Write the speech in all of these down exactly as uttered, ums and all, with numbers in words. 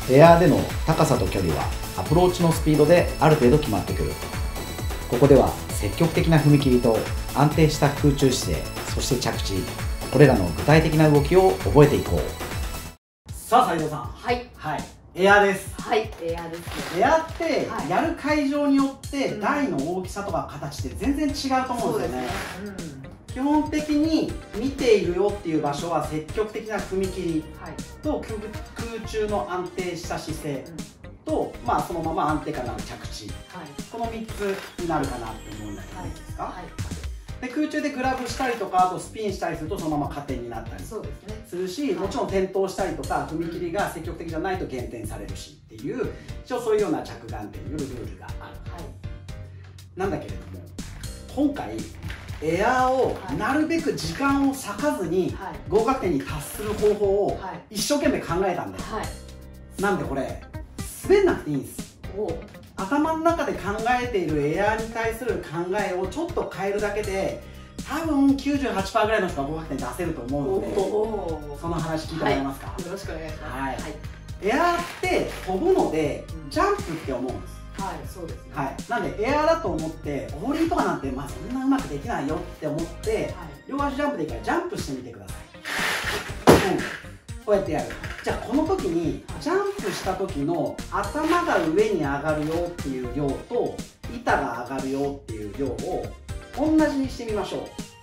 エアーでの高さと距離はアプローチのスピードである程度決まってくる。ここでは積極的な踏み切りと安定した空中姿勢、そして着地、これらの具体的な動きを覚えていこう。さあ斉藤さん、 はいはい、エアーです。 はい、エアーですね。 エアーってはいやる会場によってうん台の大きさとか形って全然違うと思うんですよね。 そうですね。 基本的に見ているよっていう場所は積極的な踏み切りうん、はい。 と空空中の安定した姿勢うん、 と、まあ、そのまま安定感のある着地、 はい。 このみっつになるかなって思うんだけど、 はいいいですか。 はい。 で空中でグラブしたりとか、あとスピンしたりするとそのまま加点になったりそうですね。 するし、もちろん転倒したりとか踏み切りが積極的じゃないと減点されるしっていう、一応そういうような着眼点によるルールがある。 はい。 なんだけれども、今回エアーをなるべく時間を割かずにはい合格点に達する方法をはい一生懸命考えたんです。 はい。 なんでこれ滑んなくていいんです。 おう。 頭の中で考えているエアーに対する考えをちょっと変えるだけで多分 きゅうじゅうはちパーセント ぐらいの人が合格点出せると思うので、 おその話聞いてもらえますか。 はい、よろしくお願いします。 はいはい。 エアーって飛ぶのでうんジャンプって思うんです。 はい、そうですね。 はい、なんでエアーだと思ってオーリーとかなんてまあそんなうまくできないよって思って、 はい。 両足ジャンプでいいからジャンプしてみてください。うん、こうやってやる。じゃあこの時にジャンプした時の頭が上に上がるよっていう量と板が上がるよっていう量を同じにしてみましょう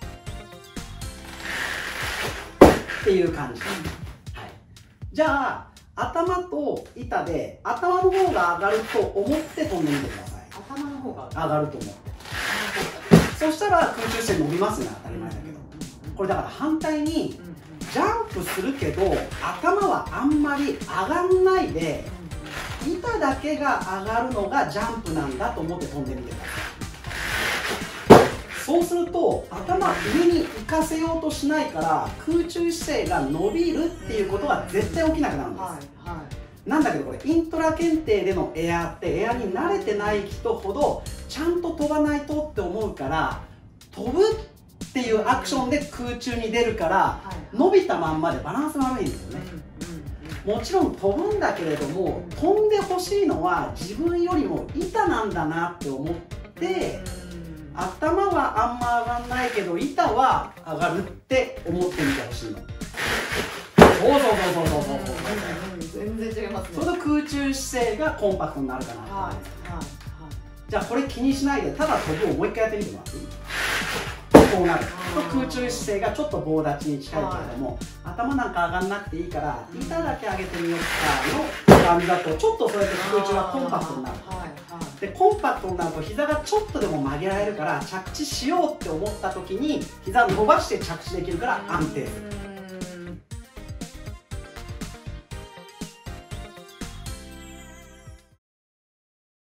っていう感じ。はい、じゃあ頭と板で頭の方が上がると思って飛んでみてください。 頭の方が上がると思って、そしたら空中姿勢伸びますね、当たり前だけど。これだから反対にうんうんジャンプするけど頭はあんまり上がんないで板だけが上がるのがジャンプなんだと思って飛んでみてください。そうすると頭上に浮かせようとしないから空中姿勢が伸びるっていうことは絶対起きなくなるんです。 はいはいなんだけどこれイントラ検定でのエアーってエアーに慣れてない人ほどちゃんと飛ばないとって思うから飛ぶっていうアクションで空中に出るから伸びたまんまでバランスが悪いんですよね。もちろん飛ぶんだけれども飛んでほしいのは自分よりも板なんだなって思って頭はあんま上がんないけど板は上がるって思ってみてほしいの。そうそうそうそうそうそうそう全然違いますね。 その空中姿勢がコンパクトになるかなと思います。 はいはいじゃあこれ気にしないでただ飛ぶをもう一回やってみてもらっていい？こうなると空中姿勢がちょっと棒立ちに近いけれども、頭なんか上がんなくていいから板だけ上げてみようかの感じだとちょっとそうやって空中がコンパクトになる。 はいはいでコンパクトになると膝がちょっとでも曲げられるから着地しようって思った時に膝伸ばして着地できるから安定する。